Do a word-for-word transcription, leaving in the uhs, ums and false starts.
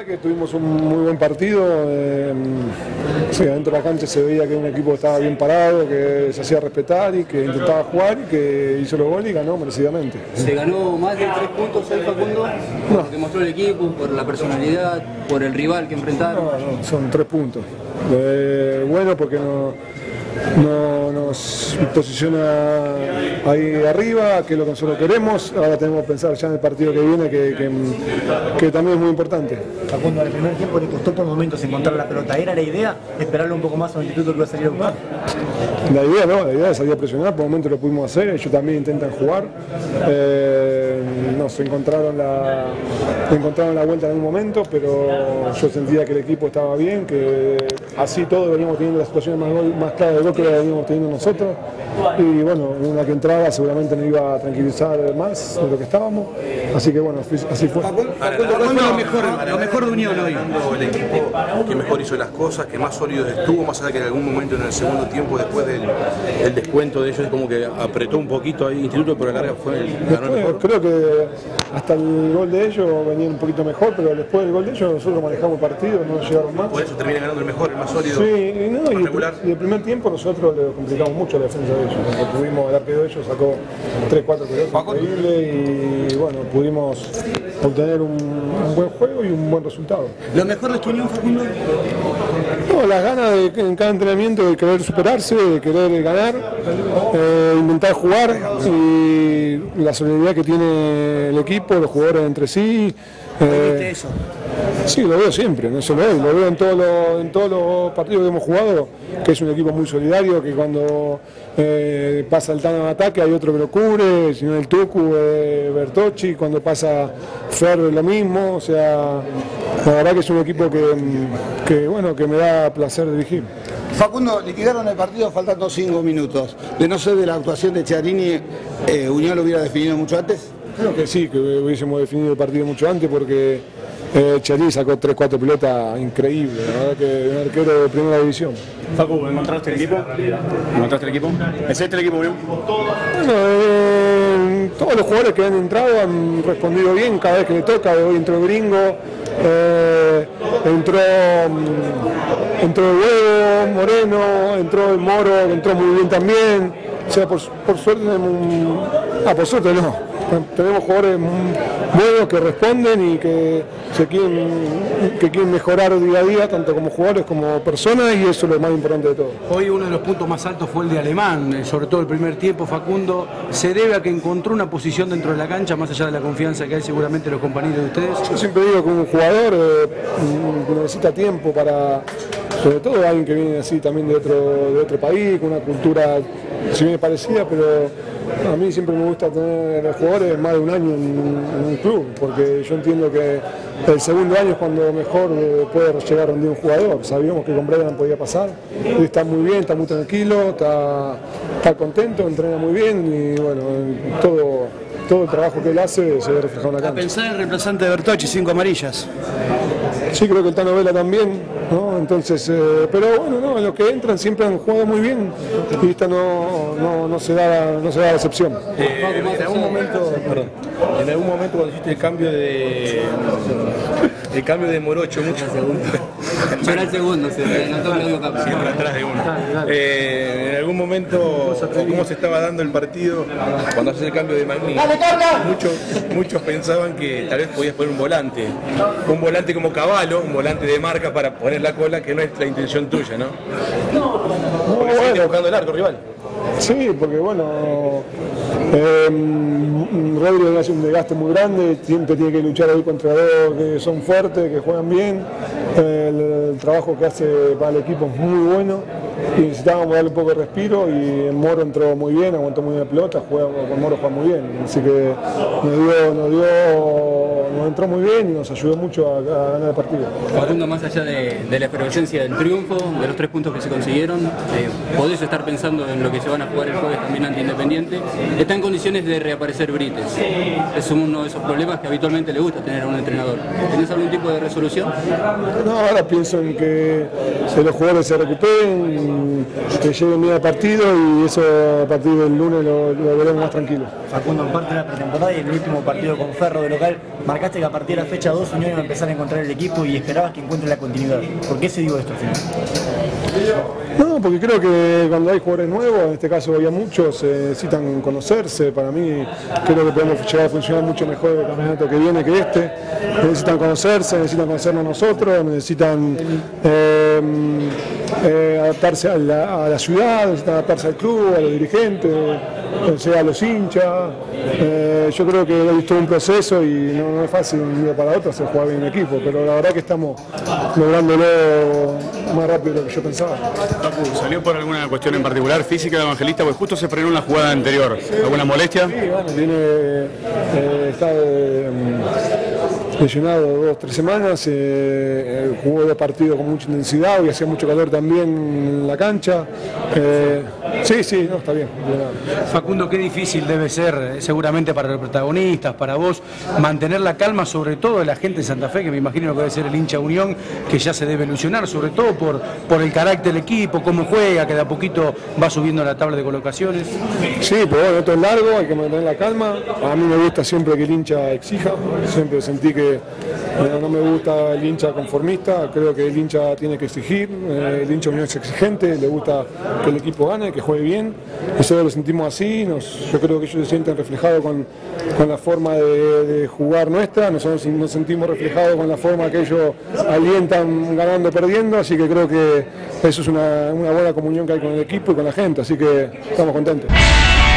Que tuvimos un muy buen partido, eh, sí, adentro de la cancha se veía que un equipo estaba bien parado, que se hacía respetar y que intentaba jugar y que hizo los goles y ganó merecidamente. ¿Se ganó más de tres puntos ahí, Facundo? No. Por lo que mostró el equipo, por la personalidad, por el rival que enfrentaron. No, no, son tres puntos. Eh, bueno, porque no, no nos posiciona ahí arriba, que es lo que nosotros queremos. Ahora tenemos que pensar ya en el partido que viene, que, que, que también es muy importante. Facundo, al primer tiempo le costó por momentos encontrar la pelota. ¿Era la idea esperarle un poco más a un instituto que iba a salir a buscar? La idea no, la idea es salir a presionar, por momentos lo pudimos hacer, ellos también intentan jugar. Eh, no, se encontraron la, encontraron la vuelta en un momento, pero yo sentía que el equipo estaba bien, que así todos veníamos teniendo las situaciones más, gol, más claras de gol que la veníamos teniendo nosotros. Y bueno, una que entraba seguramente nos iba a tranquilizar más de lo que estábamos. Así que bueno, así fue. Facundo, lo mejor, lo mejor de Unión hoy. El equipo que mejor hizo las cosas, que más sólido estuvo, más allá que en algún momento en el segundo tiempo, después del, del descuento de ellos, como que apretó un poquito ahí Instituto, pero a la larga fue el ganó el mejor. Creo que hasta el gol de ellos venía un poquito mejor, pero después del gol de ellos nosotros manejamos el partido, no llegaron más. Por eso termina ganando el mejor, el más sólido. Sí, y, no, y, regular. y el primer tiempo nosotros le complicamos mucho la defensa de ellos. Cuando tuvimos el arquero de ellos, sacó tres cuatro pelotas increíbles y bueno, pudimos obtener un, un buen juego y un buen resultado. ¿Lo mejor de esta Unión, Facundo? No, las ganas de, en cada entrenamiento de querer superarse, de querer ganar, eh, intentar jugar y la solidaridad que tiene el equipo, los jugadores entre sí. Eh, ¿Viste eso? Sí, lo veo siempre, no solo hoy, lo veo en todos los, en todos los partidos que hemos jugado, que es un equipo muy solidario, que cuando eh, pasa el Tano de ataque hay otro que lo cubre, si no el Tucu, eh, Bertocci, cuando pasa Fer lo mismo, o sea, la verdad que es un equipo que, que, bueno, que me da placer dirigir. Facundo, liquidaron el partido faltando cinco minutos. De no ser de la actuación de Chiarini, eh, ¿Unión lo hubiera definido mucho antes? Creo que sí, que hubiésemos definido el partido mucho antes porque eh, Chiarini sacó tres cuatro pelotas increíbles, la verdad que un arquero de primera división. Facu, ¿encontraste el equipo? ¿Encontraste el equipo? ¿Es este el equipo, Unión? Bueno, eh, todos los jugadores que han entrado han respondido bien cada vez que le toca. Hoy entró el Gringo, eh, entró, entró el Huevo, Moreno, entró el Moro, entró muy bien también. O sea, por, por suerte tenemos un... Ah, por suerte no. Tenemos jugadores buenos que responden y que, se quieren, que quieren mejorar día a día, tanto como jugadores como personas, y eso es lo más importante de todo. Hoy uno de los puntos más altos fue el de Alemán, sobre todo el primer tiempo, Facundo. ¿Se debe a que encontró una posición dentro de la cancha, más allá de la confianza que hay seguramente los compañeros de ustedes? Yo siempre digo que un jugador eh, necesita tiempo para, sobre todo alguien que viene así también de otro, de otro país, con una cultura, si bien es parecida, pero a mí siempre me gusta tener a jugadores más de un año en, en un club, porque yo entiendo que el segundo año es cuando mejor puede llegar a rendir un jugador. Sabíamos que con Brian podía pasar, y está muy bien, está muy tranquilo, está, está contento, entrena muy bien y bueno, todo, todo el trabajo que él hace se ve reflejado en la cancha. A pensar en el reemplazante de Bertocci, cinco amarillas. Sí, creo que el Tano Vela también, ¿no? Entonces, eh, pero bueno, no, los que entran siempre han jugado muy bien y esta no, no, no se da, no se da la excepción. Eh, en algún momento, perdón, en algún momento cuando hiciste el cambio de el cambio de Morocho, mucho Yo era el segundo, se me notó Claudio Capri. siempre atrás de uno. Eh, en algún momento, ¿cómo se estaba dando el partido cuando haces el cambio de Magni? Muchos, muchos pensaban que tal vez podías poner un volante, un volante como Cavallo, un volante de marca para poner la cola, que no es la intención tuya, ¿no? Porque bueno. seguiste buscando el arco rival. Sí, porque bueno, eh, Rodri hace un desgaste muy grande, siempre tiene que luchar ahí contra dos que son fuertes, que juegan bien. El, el trabajo que hace para el equipo es muy bueno y necesitábamos darle un poco de respiro y Moro entró muy bien, aguantó muy bien la pelota, juega, con Moro juega muy bien, así que nos dio, nos dio, nos entró muy bien y nos ayudó mucho a, a ganar el partido. Facundo, más allá de, de la efervescencia del triunfo, de los tres puntos que se consiguieron, eh, podés estar pensando en lo que se van a jugar el jueves también ante Independiente. Está en condiciones de reaparecer Brites. Es uno de esos problemas que habitualmente le gusta tener a un entrenador. ¿Tenés algún tipo de resolución? No, ahora pienso en que, que los jugadores se recuperen, que lleguen bien al partido y eso a partir del lunes lo, lo veremos más tranquilo. Facundo, en parte de la pretemporada y el último partido con Ferro de local, marcaste que a partir de la fecha dos Unión iba a empezar a encontrar el equipo y esperabas que encuentre la continuidad. ¿Por qué se dio esto al final? No, porque creo que cuando hay jugadores nuevos, en este caso había muchos, eh, necesitan conocerse. Para mí creo que podemos llegar a funcionar mucho mejor el campeonato que viene que este. Necesitan conocerse, necesitan conocernos nosotros, necesitan eh, eh, adaptarse a la, a la ciudad, necesitan adaptarse al club, a los dirigentes, o sea, a los hinchas. Eh, yo creo que he visto un proceso y no, no es fácil de un día para otro hacer jugar bien en equipo, pero la verdad que estamos lográndolo más rápido de lo que yo pensaba. Papu, ¿salió por alguna cuestión en particular física de Evangelista? Porque justo se frenó en la jugada anterior. ¿Alguna molestia? Sí, bueno, tiene, eh, está eh, lesionado dos o tres semanas, eh, jugó dos partidos con mucha intensidad, hoy hacía mucho calor también en la cancha. Eh, sí, sí, no, está bien. Facundo, qué difícil debe ser, seguramente para los protagonistas, para vos, mantener la calma, sobre todo de la gente de Santa Fe, que me imagino que debe ser el hincha Unión, que ya se debe ilusionar, sobre todo por, por el carácter del equipo, cómo juega, que de a poquito va subiendo la tabla de colocaciones. Sí, pero bueno, esto es largo, hay que mantener la calma. A mí me gusta siempre que el hincha exija, siempre sentí que eh, no me gusta el hincha conformista, creo que el hincha tiene que exigir, eh, el hincha Unión es exigente, le gusta que el equipo gane, que juegue bien, nosotros lo sentimos así, nos, yo creo que ellos se sienten reflejados con, con la forma de, de jugar nuestra, nosotros nos sentimos reflejados con la forma que ellos alientan ganando o perdiendo, así que creo que eso es una, una buena comunión que hay con el equipo y con la gente, así que estamos contentos.